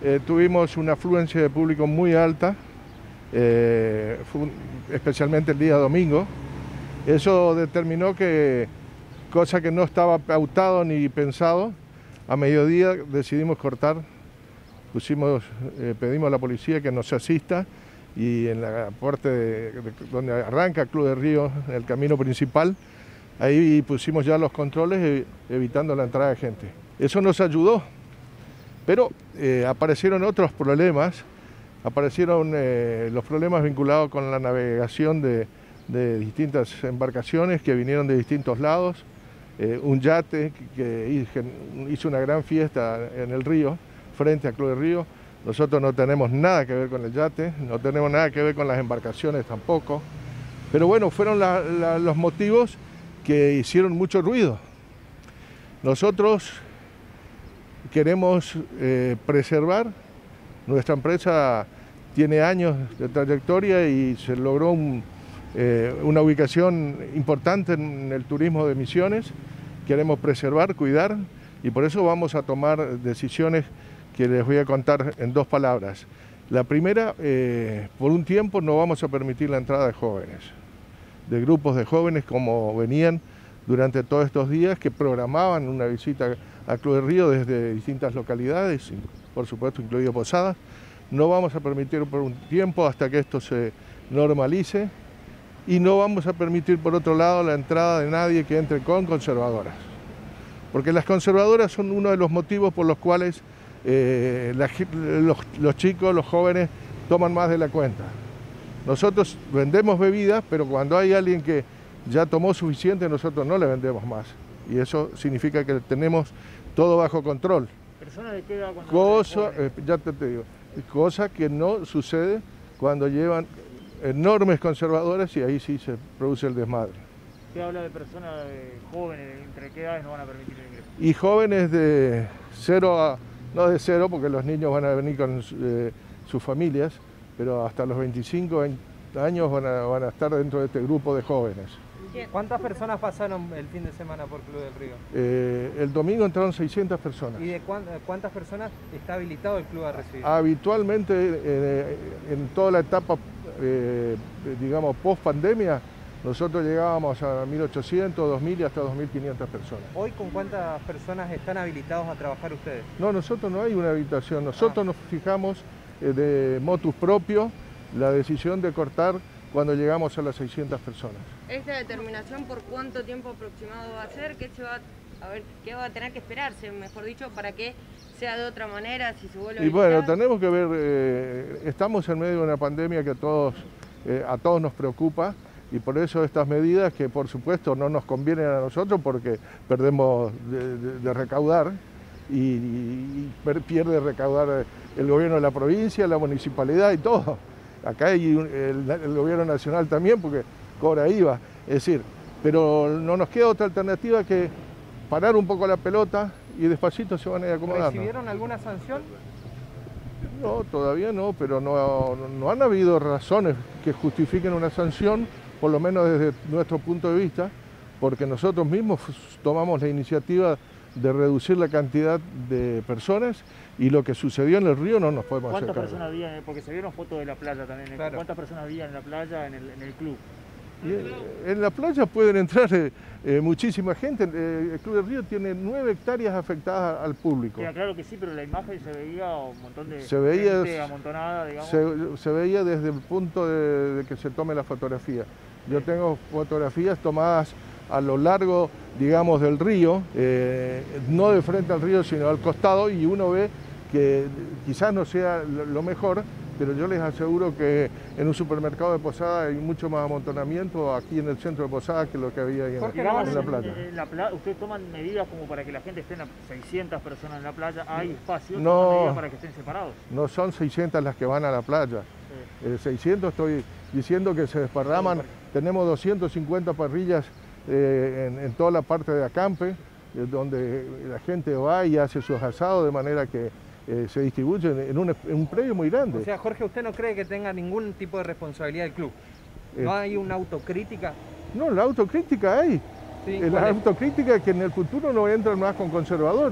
tuvimos una afluencia de público muy alta, especialmente el día domingo. Eso determinó que, cosa que no estaba pautado ni pensado, a mediodía decidimos cortar, pedimos a la policía que nos asista y en la parte donde arranca Club del Río, en el camino principal, ahí pusimos ya los controles evitando la entrada de gente. Eso nos ayudó, pero aparecieron otros problemas, aparecieron los problemas vinculados con la navegación de distintas embarcaciones que vinieron de distintos lados, un yate que hizo una gran fiesta en el río, frente a Club del Río. Nosotros no tenemos nada que ver con el yate, no tenemos nada que ver con las embarcaciones tampoco, pero bueno, fueron los motivos que hicieron mucho ruido. Nosotros queremos preservar, nuestra empresa tiene años de trayectoria y se logró una ubicación importante en el turismo de Misiones. Queremos preservar, cuidar y por eso vamos a tomar decisiones que les voy a contar en dos palabras. La primera, por un tiempo no vamos a permitir la entrada de jóvenes, de grupos de jóvenes como venían durante todos estos días que programaban una visita a Club del Río desde distintas localidades, por supuesto incluido Posadas. No vamos a permitir por un tiempo hasta que esto se normalice y no vamos a permitir por otro lado la entrada de nadie que entre con conservadoras, porque las conservadoras son uno de los motivos por los cuales los chicos, los jóvenes toman más de la cuenta. Nosotros vendemos bebidas, pero cuando hay alguien que ya tomó suficiente, nosotros no le vendemos más. Y eso significa que tenemos todo bajo control. ¿Personas de qué edad cuando Ya te digo, cosa que no sucede cuando llevan enormes conservadores y ahí sí se produce el desmadre. ¿Qué habla de personas jóvenes? ¿Entre qué edades no van a permitir el ingreso? Y jóvenes de 0 a... No de 0, porque los niños van a venir con sus familias, pero hasta los 25 años van a estar dentro de este grupo de jóvenes. ¿Cuántas personas pasaron el fin de semana por Club del Río? El domingo entraron 600 personas. ¿Y de cuántas personas está habilitado el club a recibir? Habitualmente, en toda la etapa, digamos, post-pandemia, nosotros llegábamos a 1.800, 2.000 y hasta 2.500 personas. ¿Hoy con cuántas personas están habilitados a trabajar ustedes? No, nosotros no hay una habitación. Nosotros nos fijamos de motus propio la decisión de cortar cuando llegamos a las 600 personas. ¿Esta determinación por cuánto tiempo aproximado va a ser? ¿Qué va a tener que esperarse, mejor dicho, para que sea de otra manera, si se vuelve a visitar? Bueno, tenemos que ver, estamos en medio de una pandemia que a todos nos preocupa y por eso estas medidas que por supuesto no nos convienen a nosotros porque perdemos de recaudar y pierde recaudar el gobierno de la provincia, la municipalidad y todo. Acá hay el gobierno nacional también porque cobra IVA, es decir, pero no nos queda otra alternativa que parar un poco la pelota y despacito se van a ir acomodando. ¿Recibieron alguna sanción? No, todavía no, pero no han habido razones que justifiquen una sanción, por lo menos desde nuestro punto de vista, porque nosotros mismos tomamos la iniciativa de reducir la cantidad de personas y lo que sucedió en el río no nos podemos hacer cargo. ¿Cuántas personas había? Porque se vieron fotos de la playa también. Claro. ¿Cuántas personas había en la playa, en el club? En la playa pueden entrar muchísima gente. El Club del Río tiene 9 hectáreas afectadas al público. Claro que sí, pero en la imagen se veía un montón de gente amontonada, digamos. Se veía desde el punto de que se tome la fotografía. Yo tengo fotografías tomadas a lo largo, digamos, del río, no de frente al río, sino al costado, y uno ve que quizás no sea lo mejor, pero yo les aseguro que en un supermercado de Posada hay mucho más amontonamiento aquí en el centro de Posada que lo que había ahí en la playa. ¿Ustedes toman medidas como para que la gente esté 600 personas en la playa? ¿Hay espacio? No, para que estén separados? No son 600 las que van a la playa. 600 estoy diciendo que se desparraman. Tenemos 250 parrillas en toda la parte de acampe, donde la gente va y hace sus asados de manera que se distribuyen en un predio muy grande. O sea, Jorge, ¿usted no cree que tenga ningún tipo de responsabilidad del club? ¿No hay una autocrítica? No, la autocrítica hay. Sí, la autocrítica es que en el futuro no entran más con conservadoras.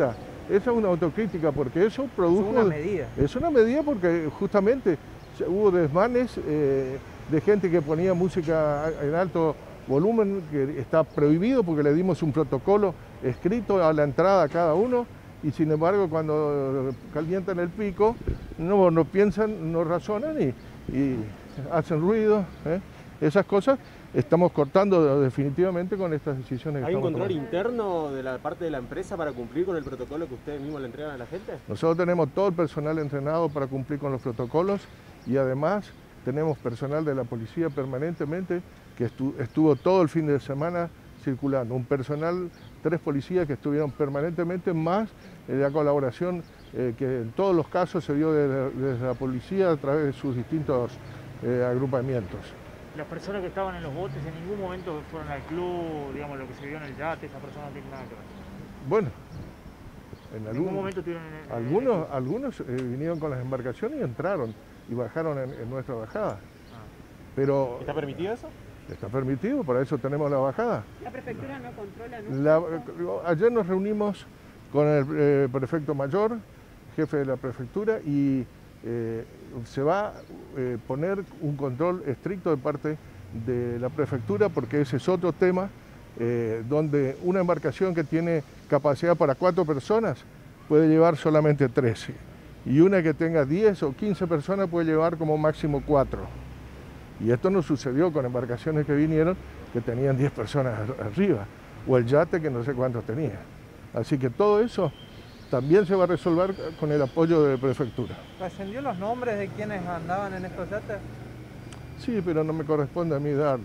esa es una autocrítica, porque eso produjo... Es una medida. Es una medida porque justamente hubo desmanes de gente que ponía música en alto volumen, que está prohibido porque le dimos un protocolo escrito a la entrada a cada uno, y sin embargo cuando calientan el pico no piensan, no razonan y hacen ruido. Esas cosas estamos cortando definitivamente con estas decisiones. ¿Hay un control interno de la parte de la empresa para cumplir con el protocolo que ustedes mismos le entregan a la gente? Nosotros tenemos todo el personal entrenado para cumplir con los protocolos, y además tenemos personal de la policía permanentemente que estuvo todo el fin de semana circulando. Un personal, 3 policías que estuvieron permanentemente, más la colaboración que en todos los casos se dio desde la policía a través de sus distintos agrupamientos. Las personas que estaban en los botes en ningún momento fueron al club, digamos, lo que se vio en el yate, esas personas no tienen nada que ver. Bueno, en algún momento tuvieron... Algunos vinieron con las embarcaciones y entraron y bajaron en nuestra bajada. Pero, ¿está permitido eso? Está permitido, para eso tenemos la bajada. ¿La prefectura no controla? Ayer nos reunimos con el prefecto mayor, jefe de la prefectura, y se va a poner un control estricto de parte de la prefectura, porque ese es otro tema, donde una embarcación que tiene capacidad para 4 personas puede llevar solamente 13, y una que tenga 10 o 15 personas puede llevar como máximo 4. Y esto no sucedió con embarcaciones que vinieron que tenían 10 personas arriba, o el yate que no sé cuántos tenía. Así que todo eso también se va a resolver con el apoyo de la prefectura. ¿Trascendió los nombres de quienes andaban en estos yates? Sí, pero no me corresponde a mí darlos.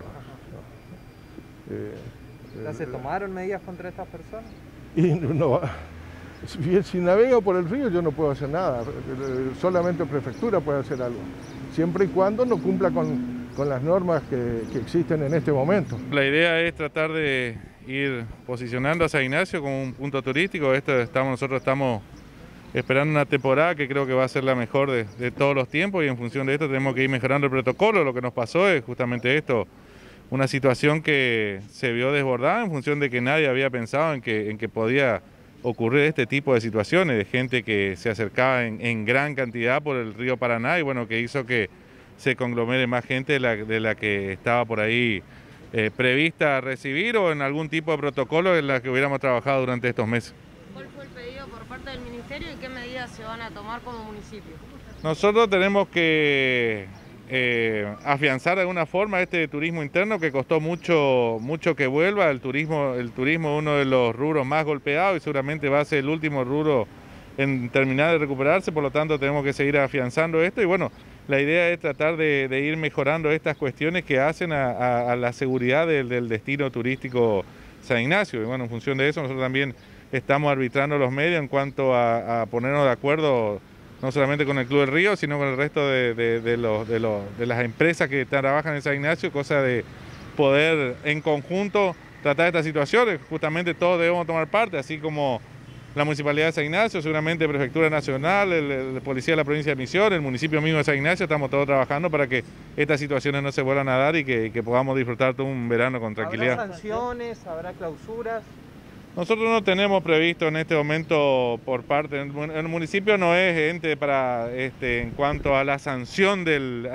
¿Se tomaron medidas contra estas personas? Y no, si navego por el río yo no puedo hacer nada, solamente prefectura puede hacer algo, siempre y cuando no cumpla con las normas que existen en este momento. La idea es tratar de ir posicionando a San Ignacio como un punto turístico. Nosotros estamos esperando una temporada que creo que va a ser la mejor de todos los tiempos, y en función de esto tenemos que ir mejorando el protocolo. Lo que nos pasó es justamente esto, una situación que se vio desbordada en función de que nadie había pensado en que podía ocurrir este tipo de situaciones, de gente que se acercaba en gran cantidad por el río Paraná, y bueno, que hizo que se conglomere más gente de la que estaba por ahí prevista a recibir, o en algún tipo de protocolo en la que hubiéramos trabajado durante estos meses. ¿Cuál fue el pedido por parte del Ministerio y qué medidas se van a tomar como municipio? Nosotros tenemos que afianzar de alguna forma este turismo interno que costó mucho que vuelva. El turismo es uno de los rubros más golpeados y seguramente va a ser el último rubro en terminar de recuperarse, por lo tanto tenemos que seguir afianzando esto, y bueno, la idea es tratar de ir mejorando estas cuestiones que hacen a la seguridad del destino turístico San Ignacio, y bueno, en función de eso nosotros también estamos arbitrando los medios en cuanto a ponernos de acuerdo no solamente con el Club del Río, sino con el resto de las empresas que trabajan en San Ignacio, cosa de poder en conjunto tratar estas situaciones. Justamente todos debemos tomar parte, así como la Municipalidad de San Ignacio, seguramente Prefectura Nacional, el Policía de la Provincia de Misiones, el municipio mismo de San Ignacio, estamos todos trabajando para que estas situaciones no se vuelvan a dar y que podamos disfrutar todo un verano con tranquilidad. ¿Habrá sanciones? ¿Habrá clausuras? Nosotros no tenemos previsto en este momento por parte, el municipio no es ente para en cuanto a la sanción de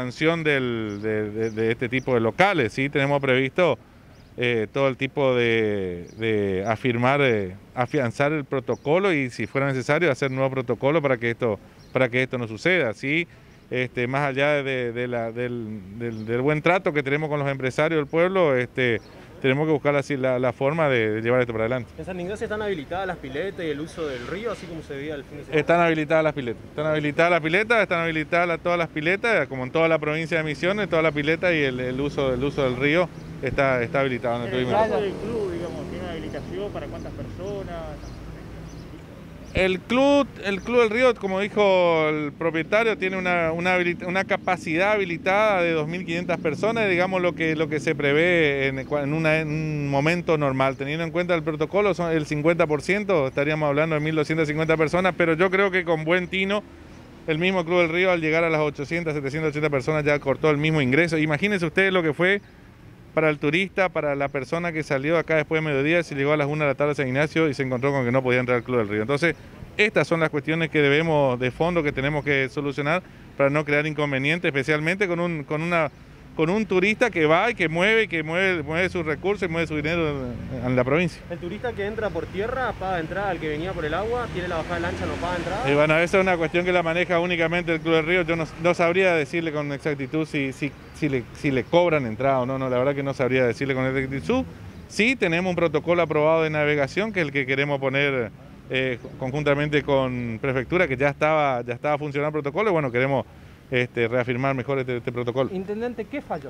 este tipo de locales, sí tenemos previsto todo el tipo de afianzar el protocolo, y si fuera necesario hacer nuevo protocolo para que esto no suceda, ¿sí? Más allá del buen trato que tenemos con los empresarios del pueblo, tenemos que buscar así la forma de llevar esto para adelante. ¿En San Ignacio están habilitadas las piletas y el uso del río, así como se veía el fin de semana? Están habilitadas las piletas, están habilitadas todas las piletas, como en toda la provincia de Misiones, toda la pileta, y el uso del río está habilitado. ¿El caso del club, digamos, tiene habilitación para cuántas personas? El club del Río, como dijo el propietario, tiene una capacidad habilitada de 2.500 personas, digamos lo que se prevé en un momento normal. Teniendo en cuenta el protocolo, son el 50%, estaríamos hablando de 1.250 personas, pero yo creo que con buen tino, el mismo Club del Río, al llegar a las 800, 780 personas, ya cortó el mismo ingreso. Imagínense ustedes lo que fue para el turista, para la persona que salió acá después de mediodía, si llegó a las 1 de la tarde a San Ignacio y se encontró con que no podía entrar al Club del Río. Entonces, estas son las cuestiones que debemos, de fondo, que tenemos que solucionar para no crear inconvenientes, especialmente con un turista que va y que mueve sus recursos y mueve su dinero en la provincia. ¿El turista que entra por tierra paga entrada al que venía por el agua? ¿Tiene la bajada de lancha, no paga entrada? Y bueno, esa es una cuestión que la maneja únicamente el Club del Río. Yo no sabría decirle con exactitud si le cobran entrada o no, la verdad que no sabría decirle con exactitud. Sí tenemos un protocolo aprobado de navegación, que es el que queremos poner conjuntamente con Prefectura, que ya estaba funcionando el protocolo, y bueno, queremos reafirmar mejor este protocolo. Intendente, ¿qué falló?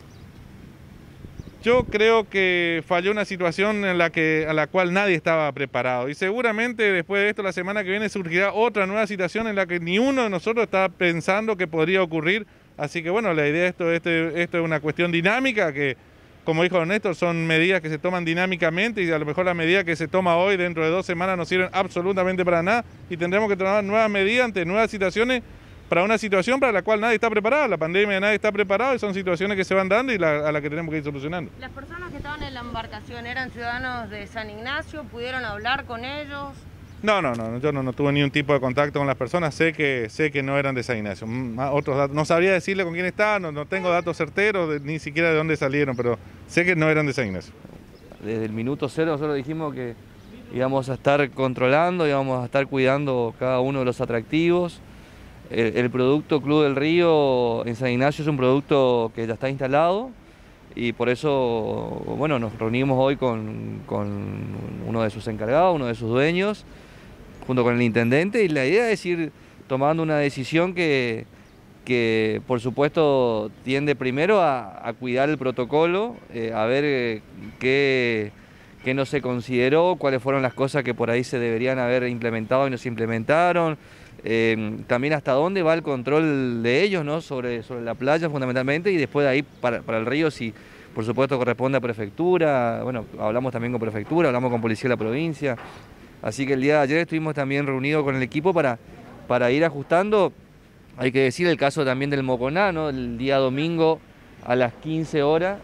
Yo creo que falló una situación a la cual nadie estaba preparado, y seguramente después de esto, la semana que viene, surgirá otra nueva situación en la que ni uno de nosotros está pensando que podría ocurrir. Así que bueno, la idea de esto es una cuestión dinámica que, como dijo Néstor, son medidas que se toman dinámicamente, y a lo mejor la medida que se toma hoy dentro de 2 semanas no sirven absolutamente para nada, y tendremos que tomar nuevas medidas ante nuevas situaciones, para una situación para la cual nadie está preparado. La pandemia, nadie está preparado, y son situaciones que se van dando y a las que tenemos que ir solucionando. ¿Las personas que estaban en la embarcación eran ciudadanos de San Ignacio? ¿Pudieron hablar con ellos? No, yo no tuve ningún tipo de contacto con las personas, sé que no eran de San Ignacio. Otros datos, no sabría decirle con quién estaban, no tengo datos certeros, ni siquiera de dónde salieron, pero sé que no eran de San Ignacio. Desde el minuto cero nosotros dijimos que íbamos a estar controlando, íbamos a estar cuidando cada uno de los atractivos. El producto Club del Río en San Ignacio es un producto que ya está instalado, y por eso, bueno, nos reunimos hoy con uno de sus encargados, uno de sus dueños, junto con el intendente, y la idea es ir tomando una decisión que por supuesto tiende primero a cuidar el protocolo, a ver qué no se consideró, cuáles fueron las cosas que por ahí se deberían haber implementado y no se implementaron. También hasta dónde va el control de ellos, ¿no? sobre la playa fundamentalmente, y después de ahí para el río, si por supuesto corresponde a Prefectura. Bueno, hablamos también con Prefectura, hablamos con Policía de la provincia, así que el día de ayer estuvimos también reunidos con el equipo para ir ajustando. Hay que decir el caso también del Moconá, ¿no? El día domingo a las 15 horas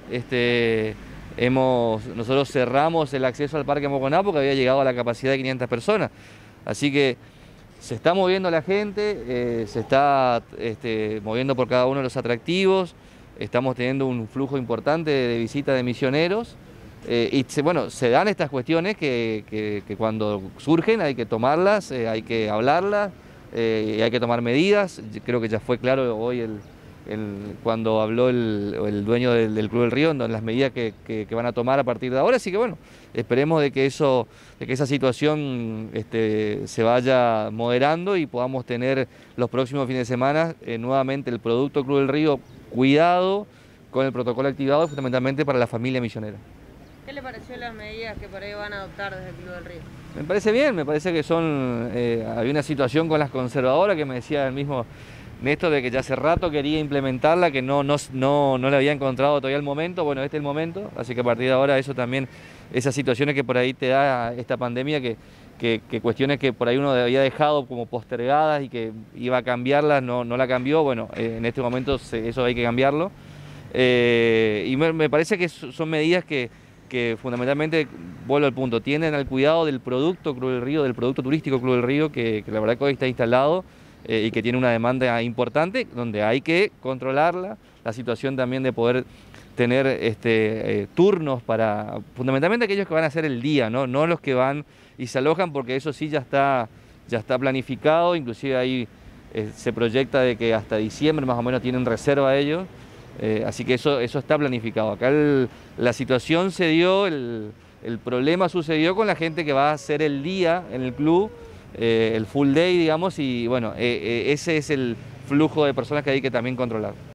nosotros cerramos el acceso al Parque Moconá porque había llegado a la capacidad de 500 personas, así que se está moviendo la gente, se está moviendo por cada uno de los atractivos, estamos teniendo un flujo importante de visitas de misioneros, y se dan estas cuestiones que cuando surgen hay que tomarlas, hay que hablarlas, y hay que tomar medidas. Creo que ya fue claro hoy cuando habló el dueño del Club del Río, en las medidas que van a tomar a partir de ahora, así que bueno, esperemos de que esa situación se vaya moderando y podamos tener los próximos fines de semana nuevamente el producto Club del Río cuidado, con el protocolo activado, fundamentalmente para la familia misionera. ¿Qué le pareció las medidas que por ahí van a adoptar desde el Club del Río? Me parece bien, me parece que había una situación con las conservadoras que me decía el mismo Néstor de que ya hace rato quería implementarla, que no le había encontrado todavía el momento. Bueno, este es el momento, así que a partir de ahora eso también, esas situaciones que por ahí te da esta pandemia, que cuestiones que por ahí uno había dejado como postergadas y que iba a cambiarlas, no la cambió. Bueno, en este momento eso hay que cambiarlo. Y me parece que son medidas que fundamentalmente, vuelvo al punto, tienden al cuidado del producto Club del Río, del producto turístico Club del Río, que la verdad que hoy está instalado y que tiene una demanda importante, donde hay que controlarla, la situación también de poder tener turnos para, fundamentalmente aquellos que van a hacer el día, no los que van y se alojan, porque eso sí ya está planificado, inclusive ahí se proyecta de que hasta diciembre más o menos tienen reserva ellos. Así que eso está planificado. Acá la situación se dio, el problema sucedió con la gente que va a hacer el día en el club, el full day, digamos, y bueno, ese es el flujo de personas que hay que también controlar.